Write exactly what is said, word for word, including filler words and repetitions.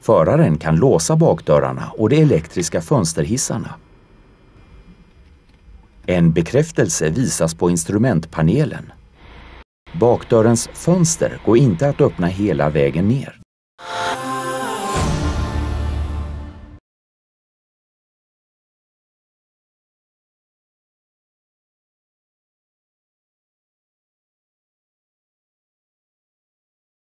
Föraren kan låsa bakdörrarna och de elektriska fönsterhissarna. En bekräftelse visas på instrumentpanelen. Bakdörrens fönster går inte att öppna hela vägen ner.